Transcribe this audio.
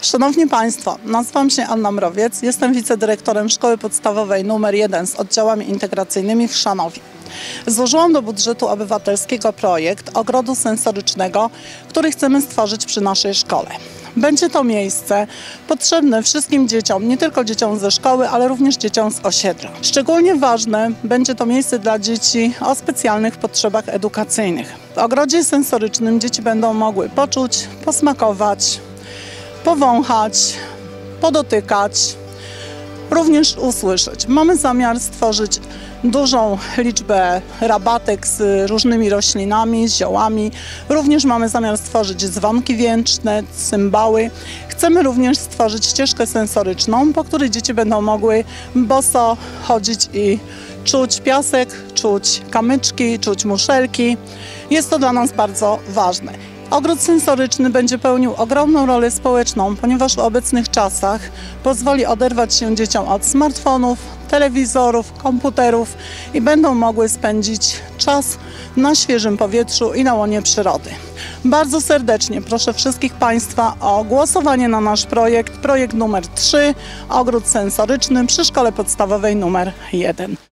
Szanowni Państwo, nazywam się Anna Mrowiec, jestem wicedyrektorem Szkoły Podstawowej nr 1 z oddziałami integracyjnymi w Chrzanowie. Złożyłam do budżetu obywatelskiego projekt ogrodu sensorycznego, który chcemy stworzyć przy naszej szkole. Będzie to miejsce potrzebne wszystkim dzieciom, nie tylko dzieciom ze szkoły, ale również dzieciom z osiedla. Szczególnie ważne będzie to miejsce dla dzieci o specjalnych potrzebach edukacyjnych. W ogrodzie sensorycznym dzieci będą mogły poczuć, posmakować, powąchać, podotykać, również usłyszeć. Mamy zamiar stworzyć dużą liczbę rabatek z różnymi roślinami, z ziołami. Również mamy zamiar stworzyć dzwonki wietrzne, cymbały. Chcemy również stworzyć ścieżkę sensoryczną, po której dzieci będą mogły boso chodzić i czuć piasek, czuć kamyczki, czuć muszelki. Jest to dla nas bardzo ważne. Ogród sensoryczny będzie pełnił ogromną rolę społeczną, ponieważ w obecnych czasach pozwoli oderwać się dzieciom od smartfonów, telewizorów, komputerów i będą mogły spędzić czas na świeżym powietrzu i na łonie przyrody. Bardzo serdecznie proszę wszystkich Państwa o głosowanie na nasz projekt numer 3, ogród sensoryczny przy Szkole Podstawowej nr 1.